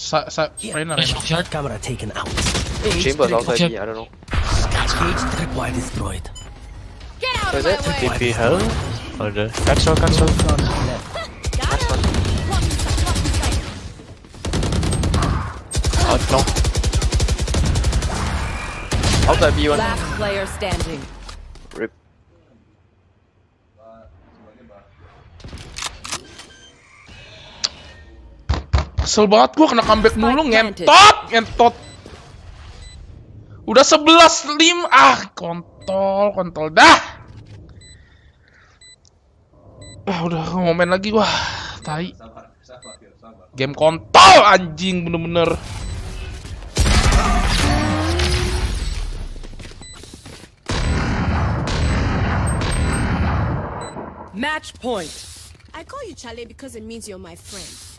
Reina. Camera taken out. Chamber's outside B, I don't know. Cage tripwire destroyed. Get out Where of is my it? way. TP hell? Ada. Cancel. Got him. Out long. Outside B1. Last player standing. Rip. Kesel banget gua kena comeback mulu, ngentot. Udah 11-5. Kontol dah. Udah mau main lagi gua. Tai. Game kontol anjing bener-bener. Match point. I call you Chale because it means you're my friend.